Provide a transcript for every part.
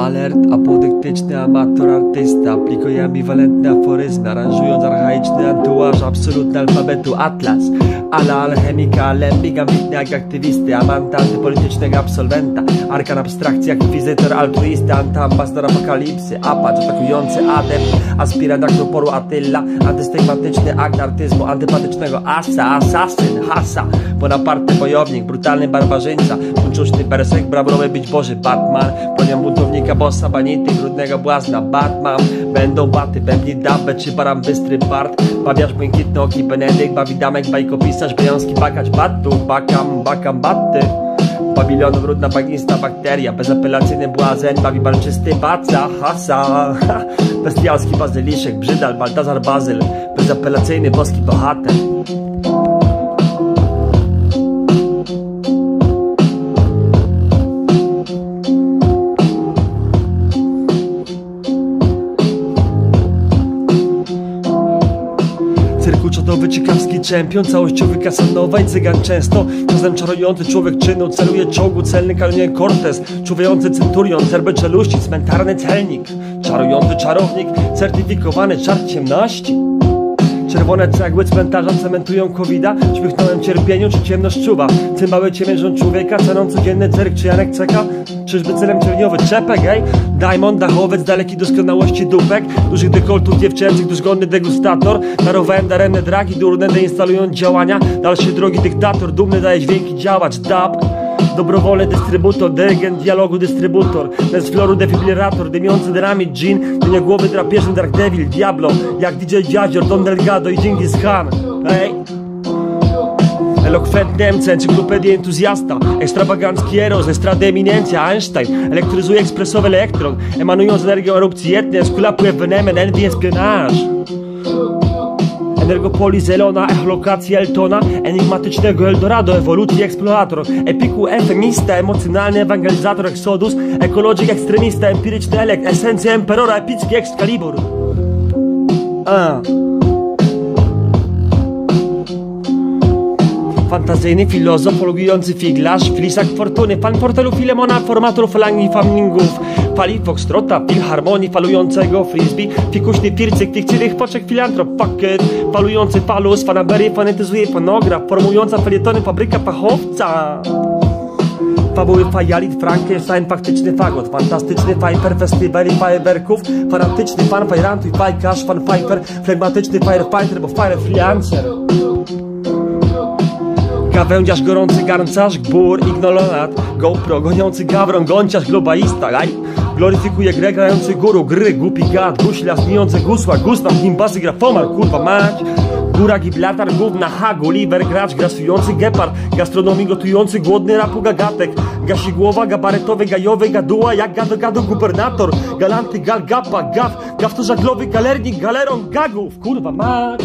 Alert, apodyktyczny amator artysta aplikuje ambiwalentne aforyzmy, aranżując archaiczny antuaż absolutny alfabetu atlas. Ala alchemika, alembik, ambitny jak aktywisty, amanta antypolitycznego absolwenta, arkan abstrakcji jak wizytor altruisty, antyambasador apokalipsy, apacz atakujący adept, aspirant akroporu Attila, antystygmatyczny akt artyzmu, antypatycznego asa, asasyn, hasa, Bonaparte wojownik, brutalny barbarzyńca, uczuczny bersek, brawurowy być Boży Batman, bronią buntownika, bossa, banity, brudnego błazna, Batman, będą baty, bębni dabę czy baran bystry Bart, bawiarz błękitny oki Benedykt, bawi damek, bajkopisarz, bejonski bakacz, batu, bakam, baty. Babilonu brudna bagnista bakteria, bezapelacyjny błazen, bawi balczysty baca, hasa, bestialski bazyliszek, brzydal, Baltazar Bazyl, bezapelacyjny boski bohater. Cyrku czadowy, ciekawski czempion, całościowy Kasanowa i cygan często, czasem czarujący człowiek czynu, celuje czołgu, celny Kalinian Cortez, czuwający centurion, cerbę czeluści, cmentarny celnik, czarujący czarownik, certyfikowany czar ciemności. Czerwone cegły cmentarza cementują covida, śmiechnąłem cierpieniu czy ciemność czuwa, cymbały ciemiężą człowieka, ceną codzienny cyrk czy Janek Ceka, czyżby celem cierniowy czepek, ej? Diamond, dachowiec, daleki doskonałości dupek, dużych dekoltów dziewczęcych, dłużgodny degustator, darowałem daremne dragi, durne deinstalując działania, dalszej drogi dyktator, dumny daje dźwięki działać, dub. Dobrowolny dystrybutor, dyrygent dialogu dystrybutor, bez floru defibrylator, dymiący dynamit, dżin, głowy drapieżny Dark Devil, Diablo, jak DJ Jazior, Don Delgado i Genghis Khan, ej! Elokwentny MC, encyklopedia entuzjasta, ekstrawagancki eros, estrada eminencja, Einstein, elektryzuje ekspresowy elektron, emanując energią erupcji etny, eskulapuje venemen, envy, espionage. Energopolis Elona, echolokacja Eltona, enigmatycznego Eldorado, ewolucji eksplorator, epiku efemista, emocjonalny ewangelizator Exodus, ekologik ekstremista, empiryczny elekt, esencja emperora, epicki Excalibur. Fantazyjny filozof, polugujący figlarz, flisak fortuny, fan portelu Filemona, formator falangi famingów, fali foxtrota, filharmonii falującego frisbee, fikuśny pircyk, fikcyjnych poczek filantrop, fuck it, falujący falus, fanaberie, fanetyzuje fonograf, formująca felietony fabryka fachowca. Fabuły fajalit, Frankenstein, faktyczny fagot, fantastyczny fajper, festiwali fajerwerków, fanatyczny fan fajrantuj, fajkarz, fan fajper, flegmatyczny firefighter, bo fire freelancer. Gawędziarz, gorący garncarz, gbur, ignoronat, GoPro, goniący gawron, gąciarz, globalista, gloryfikuje grę, grający guru, gry, głupi gad, guślarz, mijący gusła, guslam, gimbasy, grafomar, kurwa mać. Góra, giblatar, gówna, Gulliver, gracz, grasujący gepard, gastronomii gotujący, głodny rapu gagatek, gasigłowa, gabaretowy, gajowy, gaduła, jak gado gubernator, galanty, galgapa, gaw to żaglowy, galernik, galeron, gagów, kurwa mać.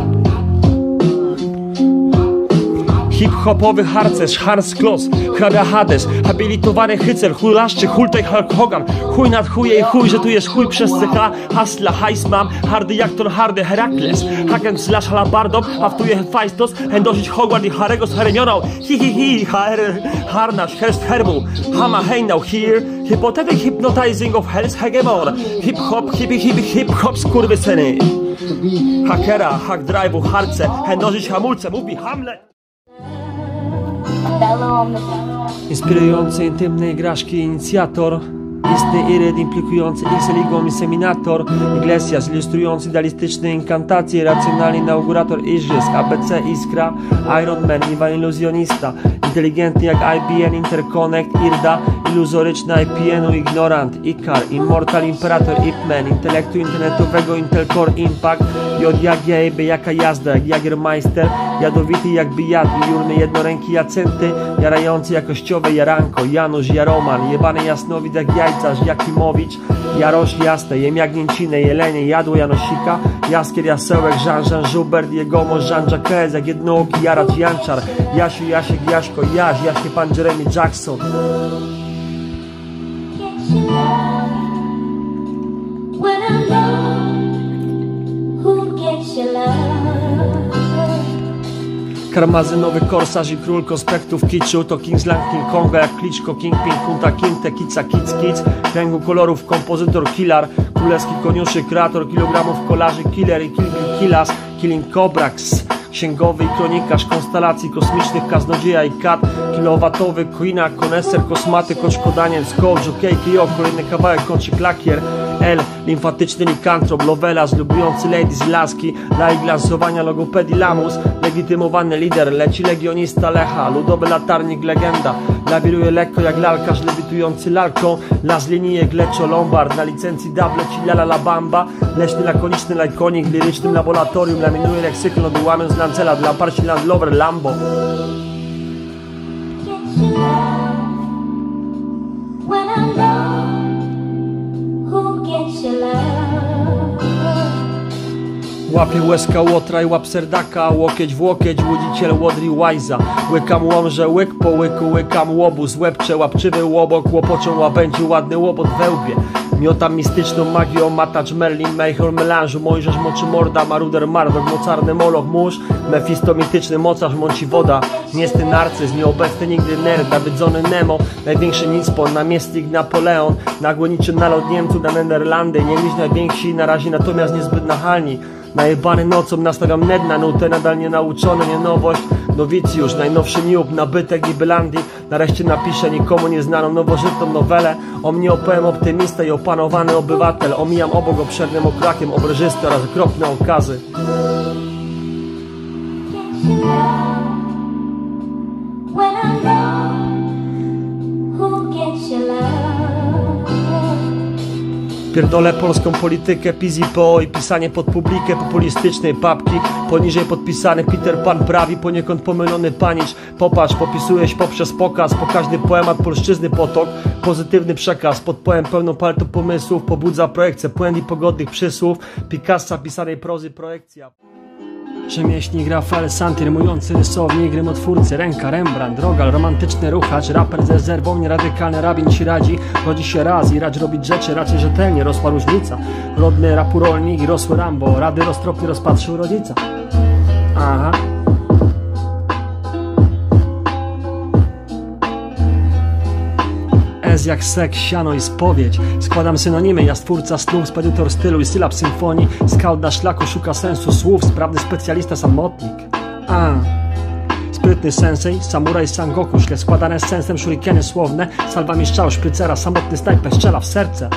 Hip-hopowy harcerz, Hans Kloss, hrabia Hades, habilitowany hycel, chulaszczy, hultaj Hulk Hogan, chuj nad chuje i chuj, że tu jest chuj przez CH, hasla, hajsmam, hardy jak Thor, hardy Herakles, haken slash halabardą, haftuje Hephaistos, hendosić Hogwart i Harego z Hermioną, harnaś, herst herbu, hama hejnał, here, hypothetic hypnotizing of hell's hegemon, hip-hop, skurwysyny, hakera, hack drive'u, harce, hendosić hamulce, mówi Hamlet. Inspirujący intymnej graszki inicjator, istny iryt implikujący X-Ligą inseminator, Iglesias ilustrujący idealistyczne inkantacje, racjonalny inaugurator Igrzysk, ABC Iskra, Iron Man, Iwan iluzjonista, inteligentny jak IBN, Interconnect, Irda, iluzoryczna IPN-u, Ignorant, Ikar, Immortal Imperator, Ip-Man, intelektu internetowego, Intel Core Impact, J jak Jajby, jaka jazda, jak Jagermeister, jadowity jakby jad, jurny jednoręki Jacenty, jarający jakościowe Jaranko, Janusz, Jaroman, jebany jasnowid jak Jajcarz, Jakimowicz, Jarosz jasne, jem jagnięcinę, jelenie, jadło Janosika, Jaskier, Jasełek, Jean, Żubert, Jegomość, Jean-Jacques, jak jednooki Jaracz, Janczar, Jasiu, Jasiek, Jaśko, Jaśnie pan Jeremy Jackson. Karmazynowy korsarz i król konspektów kiczu. To Kingsland, King Konga jak Kliczko, Kingpin, Kunta, Kinte, Kica, Kic, kręgu kolorów, kompozytor, killer, królewski koniuszy, kreator kilogramów kolarzy, killer i killas, killing Cobrax, księgowy i kronikarz konstelacji kosmicznych, kaznodzieja i kat, kilowatowy, queena, koneser, kosmaty, koszkodaniec, coach, KO, kolejny kawałek, kącik lakier, L, limfatyczny likantrop, lovelas, lubiący ladies, laski, laik lansowania logopedii, lamus, legitymowany lider, leci legionista Lecha, ludowy latarnik, legenda, lawiruje lekko jak lalkarz, lewitujący lalką, las linijek, leczo, lombard, na licencji double, ci lala la bamba, leśny lakoniczny lajkonik, lirycznym laboratorium, laminuje leksykon, odłamią z lancela, dla parci Land Rover, Lambo. Łapie łezka łotra i łap serdaka, łokieć w łokieć, łudziciel łodri łajza. Łykam łomże, łyk po łyku, łykam łobuz, łebcze, łapczywy łobok, łopoczą łabędzi, ładny łobot we łbie. Miotam mistyczną magią, matacz Merlin, Mejhor, melanżu, Mojżesz, moczy morda, maruder, mardok, mocarny moloch, mórz, Mefisto, mityczny mocarz, mąci woda, miesty narcyz, nieobecny nigdy nerd, nawydzony Nemo, największy nicpon, namiestnik Napoleon, nagły niczym nalot Niemców na Nederlandy, nie mieć najwięksi, na razie natomiast niezbyt nachalni. Najebany nocą nastawiam ned na nutę, nadal nie nauczony, nie nowość, nowicjusz, najnowszy niub, nabytek i bylandii. Nareszcie napiszę nikomu nieznaną, nowożytną nowelę. O mnie opowiem optymista i opanowany obywatel. Omijam obok obszernym okrakiem obrażysty oraz okropne okazy. Pierdolę polską politykę, PiS-PO i pisanie pod publikę populistycznej papki. Poniżej podpisany Peter Pan prawi, poniekąd pomylony panicz. Popatrz, popisujesz poprzez pokaz, pokaźny poemat polszczyzny potok. Pozytywny przekaz, pod poem pełną paletą pomysłów, pobudza projekcję błędów i pogodnych przysłów. Picassa pisanej prozy projekcja. Rzemieślnik Rafael Santi, rymujący rysownik, rymotwórcy, ręka Rembrandt, Rogal, romantyczny ruchacz, raper ze zerwą, nieradykalny rabin ci radzi. Rodzi się raz i racz robić rzeczy raczej rzetelnie, rosła różnica. Rodny rapu rolnik i rosły Rambo, rady roztropnie rozpatrzył rodzica. Aha. S jak seks, siano i spowiedź. Składam synonimy, ja stwórca snów, spedytor stylu i sylab symfonii. Skaut na szlaku szuka sensu słów, sprawny specjalista samotnik. Sprytny sensei, samuraj Sangoku, źle składane z sensem shurikeny słowne. Salwami strzał szprycera, samotny snajper strzela w serce.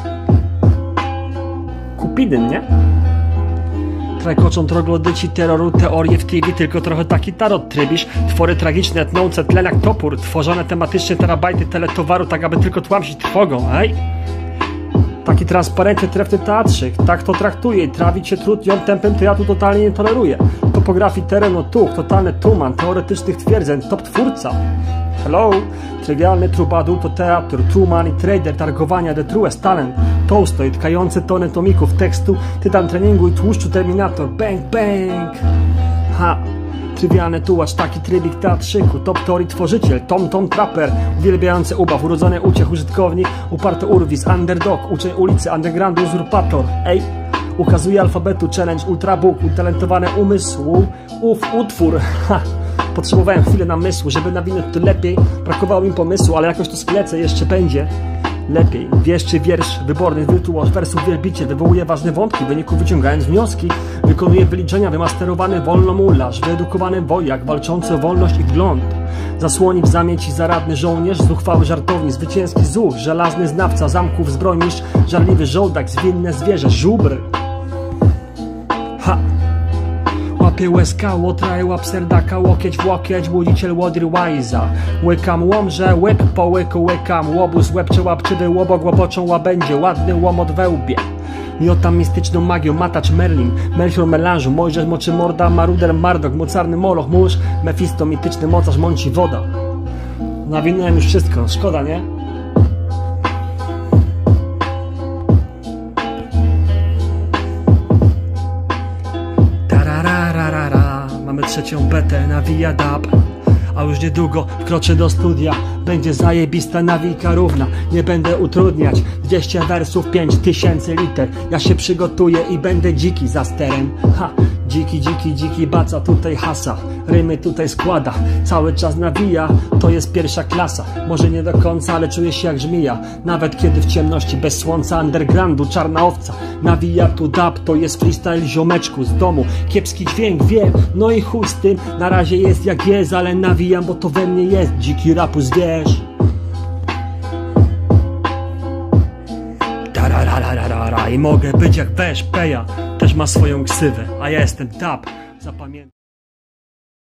Kupidyn, nie? Trajkoczą troglodyci, terroru, teorie w TV, tylko trochę taki tarot trybisz. Twory tragiczne, tnące tlen jak topór, tworzone tematycznie terabajty teletowaru, tak aby tylko tłamsić trwogą, ej? Taki transparentny, trefny teatrzyk, tak to traktuje i trawić się trud ją tempem, to ja tu totalnie nie toleruję. Topografii terenu tuch, totalny tuman, teoretycznych twierdzeń, top twórca. Hello? Trywialny troubadour to teatr, Truman i trader, targowania, the truest talent. Tolstoj, tkające tony tomików tekstu, tytan treningu i tłuszczu, terminator, bang, bang. Ha! Trywialny tułacz, taki trybik teatrzyku, top teorii tworzyciel, tom trapper, uwielbiający ubaw, urodzony uciech, użytkownik, uparty urwis, underdog, uczeń ulicy, underground, uzurpator, ej! Ukazuje alfabetu, challenge, ultrabook, utalentowany umysł, utwór, ha! Potrzebowałem chwilę namysłu, żeby nawinąć to lepiej. Brakowało mi pomysłu, ale jakoś to sklecę, jeszcze będzie lepiej. Wieszczy wiersz, wyborny wirtuoz, wersów wielbiciel, wywołuje ważne wątki, w wyniku wyciągając wnioski. Wykonuje wyliczenia, wymasterowany wolnomularz, wyedukowany wojak, walczący o wolność i wgląd. Zasłonik, zamieć i zaradny żołnierz, zuchwały żartownik, zwycięski zuch, żelazny znawca zamków, zbrojmistrz, żarliwy żołdak, zwinne zwierzę, żubr. Ha! Łapie łezka, łotra i łap serdaka, łokieć w łokieć, łudziciel łodry łajza. Łykam łomże, łyk po łyku, łykam łobuz, łebcze, łapczywy łobok, łopoczą łabędzie, ładny łomot we łbie. Miotam mistyczną magią, matacz Merlin, Melchior, melanżu, Mojżesz, moczy morda, maruder, mardok, mocarny moloch, mórz, Mefisto, mityczny mocarz, mąci woda. Nawinąłem już wszystko, szkoda, nie? Mamy trzecią betę na Via Dub, a już niedługo wkroczę do studia. będzie zajebista nawika równa. Nie będę utrudniać, 200 wersów, 5000 liter. Ja się przygotuję i będę dziki za sterem. Ha, dziki, baca tutaj hasa. Rymy tutaj składa, cały czas nawija. To jest pierwsza klasa, może nie do końca, ale czuję się jak żmija. Nawet kiedy w ciemności, bez słońca, undergroundu, czarna owca. Nawija tu dub, to jest freestyle ziomeczku z domu. Kiepski dźwięk, wiem, no i chuj z tym. Na razie jest jak jest, ale nawijam, bo to we mnie jest. Dziki rapu zwierz. I mogę być jak Wesz, Peja też ma swoją ksywę, a ja jestem Dub. Zapamiętaj.